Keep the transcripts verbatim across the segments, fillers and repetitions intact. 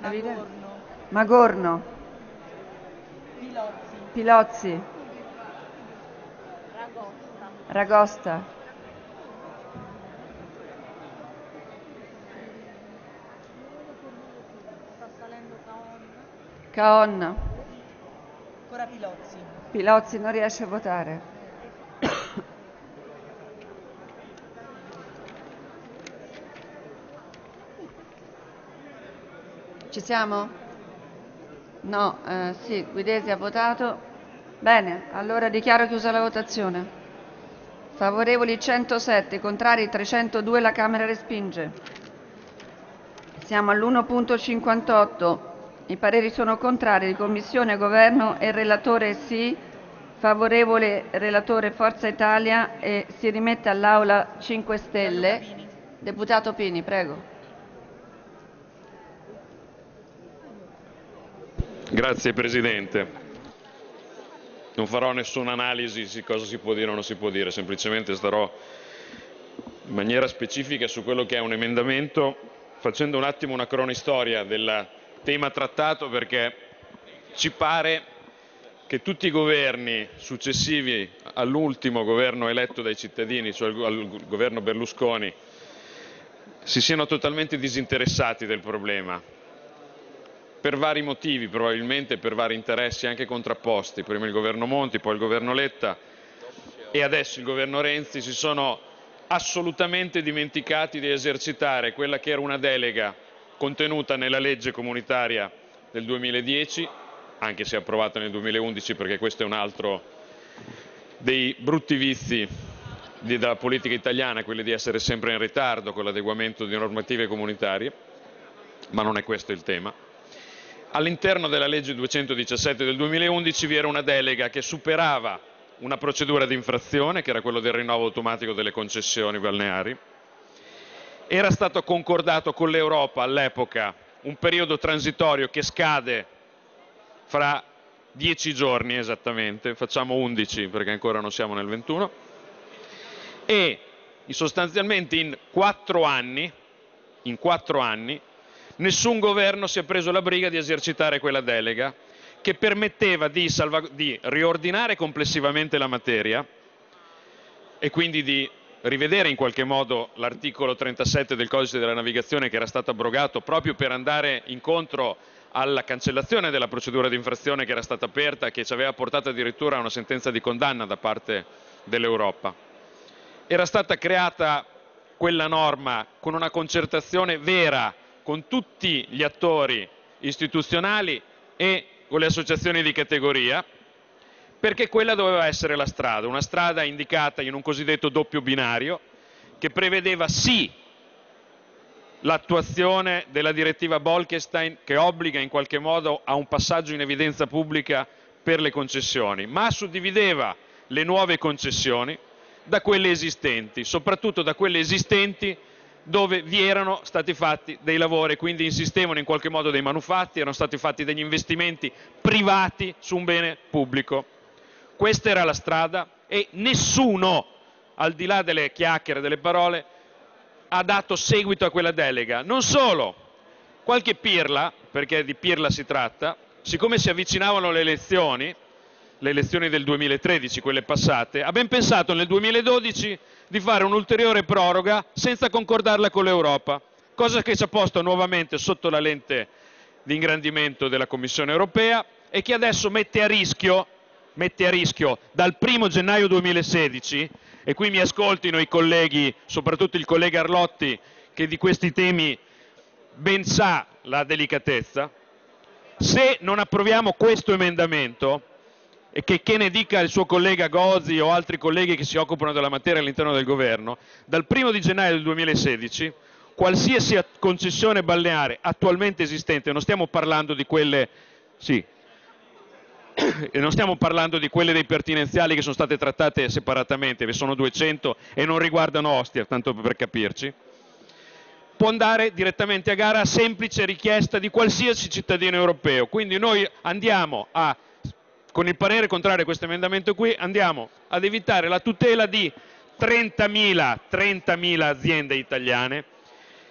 Magorno. Magorno. Pilozzi. Pilozzi. Ragosta. Ragosta. Sta salendo Caonna. Caonna. Ancora Pilozzi. Pilozzi non riesce a votare. Ci siamo? No, eh, sì, Guidesi ha votato. Bene, allora dichiaro chiusa la votazione. Favorevoli centosette, contrari trecentodue, la Camera respinge. Siamo all'uno punto cinquantotto. I pareri sono contrari di Commissione, Governo e relatore sì, favorevole relatore Forza Italia e si rimette all'Aula cinque Stelle. Deputato Pini, prego. Grazie Presidente. Non farò nessuna analisi su cosa si può dire o non si può dire, semplicemente starò in maniera specifica su quello che è un emendamento, facendo un attimo una cronistoria del tema trattato, perché ci pare che tutti i governi successivi all'ultimo governo eletto dai cittadini, cioè al governo Berlusconi, si siano totalmente disinteressati del problema. Per vari motivi, probabilmente per vari interessi anche contrapposti, prima il governo Monti, poi il governo Letta e adesso il governo Renzi, si sono assolutamente dimenticati di esercitare quella che era una delega contenuta nella legge comunitaria del duemiladieci, anche se approvata nel duemilaundici, perché questo è un altro dei brutti vizi della politica italiana, quelli di essere sempre in ritardo con l'adeguamento di normative comunitarie, ma non è questo il tema. All'interno della legge duecentodiciassette del duemilaundici vi era una delega che superava una procedura di infrazione, che era quello del rinnovo automatico delle concessioni balneari. Era stato concordato con l'Europa all'epoca un periodo transitorio che scade fra dieci giorni esattamente, facciamo undici perché ancora non siamo nel ventuno, e sostanzialmente in quattro anni, in quattro anni nessun governo si è preso la briga di esercitare quella delega che permetteva di, di riordinare complessivamente la materia e quindi di rivedere in qualche modo l'articolo trentasette del codice della navigazione, che era stato abrogato proprio per andare incontro alla cancellazione della procedura di infrazione che era stata aperta e che ci aveva portato addirittura a una sentenza di condanna da parte dell'Europa. Era stata creata quella norma con una concertazione vera con tutti gli attori istituzionali e con le associazioni di categoria, perché quella doveva essere la strada, una strada indicata in un cosiddetto doppio binario che prevedeva sì l'attuazione della direttiva Bolkestein, che obbliga in qualche modo a un passaggio in evidenza pubblica per le concessioni, ma suddivideva le nuove concessioni da quelle esistenti, soprattutto da quelle esistenti dove vi erano stati fatti dei lavori, quindi insistevano in qualche modo dei manufatti, erano stati fatti degli investimenti privati su un bene pubblico. Questa era la strada e nessuno, al di là delle chiacchiere, delle parole, ha dato seguito a quella delega. Non solo, qualche pirla, perché di pirla si tratta, siccome si avvicinavano le elezioni, le elezioni del duemilatredici, quelle passate, ha ben pensato nel duemiladodici di fare un'ulteriore proroga senza concordarla con l'Europa, cosa che ci ha posto nuovamente sotto la lente di ingrandimento della Commissione europea e che adesso mette a rischio, mette a rischio dal primo gennaio duemilasedici, e qui mi ascoltino i colleghi, soprattutto il collega Arlotti, che di questi temi ben sa la delicatezza, se non approviamo questo emendamento, e che, che ne dica il suo collega Gozi o altri colleghi che si occupano della materia all'interno del governo, dal primo di gennaio del duemilasedici qualsiasi concessione balneare attualmente esistente, non stiamo parlando di quelle, sì, e non stiamo parlando di quelle dei pertinenziali che sono state trattate separatamente, ve sono duecento e non riguardano Ostia, tanto per capirci, può andare direttamente a gara a semplice richiesta di qualsiasi cittadino europeo. Quindi noi andiamo a, con il parere contrario a questo emendamento qui, andiamo ad evitare la tutela di trentamila aziende italiane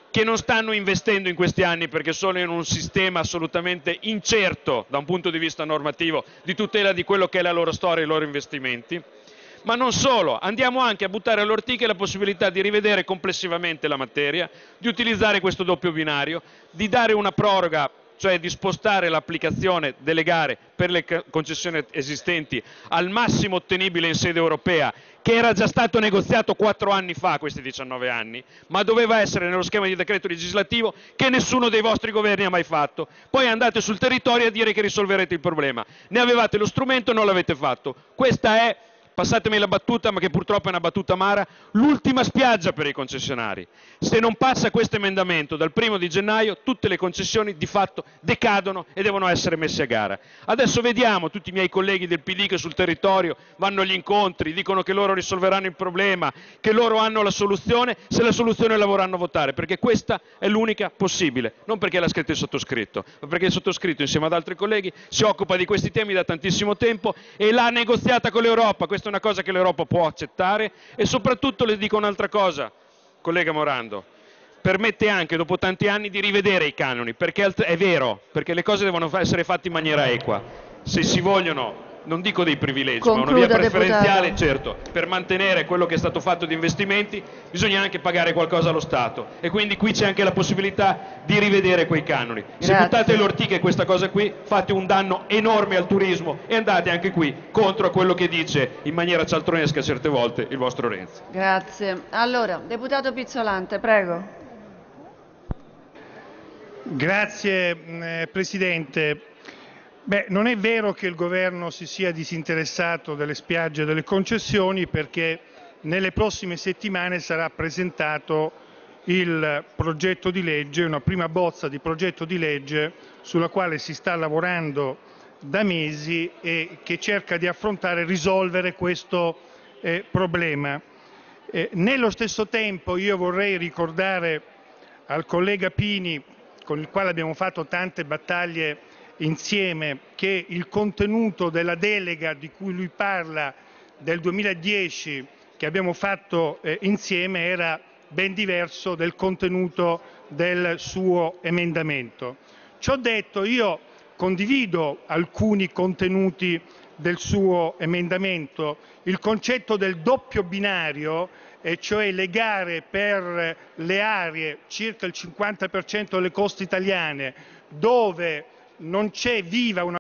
che non stanno investendo in questi anni perché sono in un sistema assolutamente incerto da un punto di vista normativo di tutela di quello che è la loro storia e i loro investimenti. Ma non solo, andiamo anche a buttare alle ortiche la possibilità di rivedere complessivamente la materia, di utilizzare questo doppio binario, di dare una proroga, cioè di spostare l'applicazione delle gare per le concessioni esistenti al massimo ottenibile in sede europea, che era già stato negoziato quattro anni fa, questi diciannove anni, ma doveva essere nello schema di decreto legislativo che nessuno dei vostri governi ha mai fatto. Poi andate sul territorio a dire che risolverete il problema. Ne avevate lo strumento e non l'avete fatto. Questa è, passatemi la battuta, ma che purtroppo è una battuta amara, l'ultima spiaggia per i concessionari. Se non passa questo emendamento dal primo di gennaio, tutte le concessioni di fatto decadono e devono essere messe a gara. Adesso vediamo tutti i miei colleghi del P D che sul territorio vanno agli incontri, dicono che loro risolveranno il problema, che loro hanno la soluzione, se la soluzione la vorranno votare, perché questa è l'unica possibile, non perché l'ha scritto il sottoscritto, ma perché il sottoscritto insieme ad altri colleghi si occupa di questi temi da tantissimo tempo e l'ha negoziata con l'Europa. Questa è una cosa che l'Europa può accettare e soprattutto le dico un'altra cosa, collega Morando, permette anche dopo tanti anni di rivedere i canoni, perché è vero, perché le cose devono essere fatte in maniera equa. Se si vogliono, non dico dei privilegi, Concluda, ma una via preferenziale, deputato. certo, per mantenere quello che è stato fatto di investimenti bisogna anche pagare qualcosa allo Stato e quindi qui c'è anche la possibilità di rivedere quei canoni. Se Grazie. buttate le ortiche questa cosa qui fate un danno enorme al turismo e andate anche qui contro quello che dice in maniera cialtronesca certe volte il vostro Renzi. Grazie. Allora, deputato Pizzolante, prego. Grazie eh, Presidente. Beh, non è vero che il Governo si sia disinteressato delle spiagge e delle concessioni, perché nelle prossime settimane sarà presentato il progetto di legge, una prima bozza di progetto di legge sulla quale si sta lavorando da mesi e che cerca di affrontare e risolvere questo eh, problema. Eh, nello stesso tempo io vorrei ricordare al collega Pini, con il quale abbiamo fatto tante battaglie insieme, che il contenuto della delega di cui lui parla del duemiladieci che abbiamo fatto eh, insieme era ben diverso del contenuto del suo emendamento. Ciò detto, io condivido alcuni contenuti del suo emendamento, il concetto del doppio binario, e cioè le gare per le aree, circa il cinquanta per cento delle coste italiane, dove non c'è viva una